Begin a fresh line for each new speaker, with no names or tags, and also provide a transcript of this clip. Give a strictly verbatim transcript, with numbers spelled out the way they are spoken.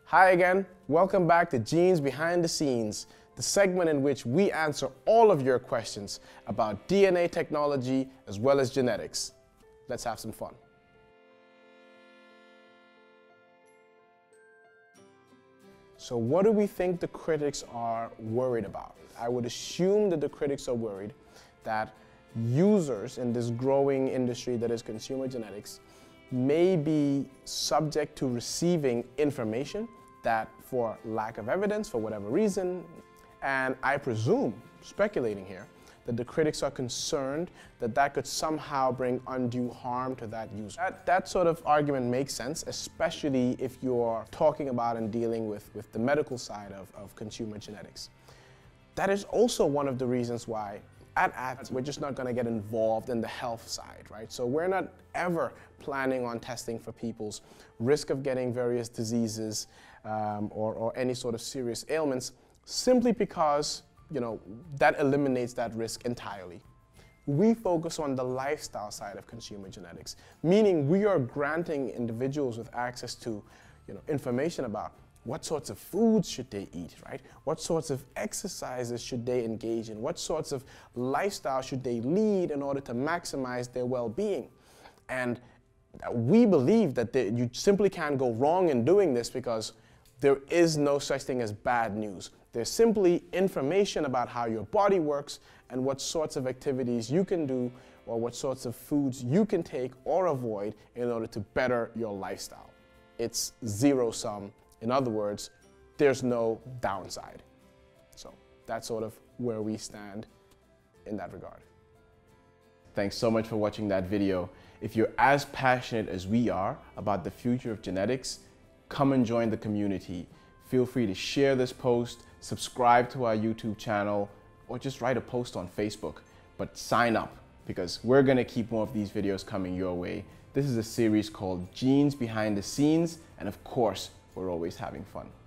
Hi again, welcome back to Genes Behind the Scenes, the segment in which we answer all of your questions about D N A technology as well as genetics. Let's have some fun. So what do we think the critics are worried about? I would assume that the critics are worried that users in this growing industry that is consumer genetics may be subject to receiving information that, for lack of evidence, for whatever reason, and I presume, speculating here, that the critics are concerned that that could somehow bring undue harm to that user. That, that sort of argument makes sense, especially if you're talking about and dealing with, with the medical side of, of consumer genetics. That is also one of the reasons why at A T, we're just not going to get involved in the health side, right? So we're not ever planning on testing for people's risk of getting various diseases um, or, or any sort of serious ailments, simply because, you know, that eliminates that risk entirely. We focus on the lifestyle side of consumer genetics, meaning we are granting individuals with access to, you know, information about what sorts of foods should they eat, right? What sorts of exercises should they engage in? What sorts of lifestyle should they lead in order to maximize their well-being? And we believe that they, you simply can't go wrong in doing this because there is no such thing as bad news. There's simply information about how your body works and what sorts of activities you can do or what sorts of foods you can take or avoid in order to better your lifestyle. It's zero sum. In other words, there's no downside. So that's sort of where we stand in that regard. Thanks so much for watching that video. If you're as passionate as we are about the future of genetics, come and join the community. Feel free to share this post, subscribe to our YouTube channel, or just write a post on Facebook. But sign up, because we're going to keep more of these videos coming your way. This is a series called Genes Behind the Scenes, and of course, we're always having fun.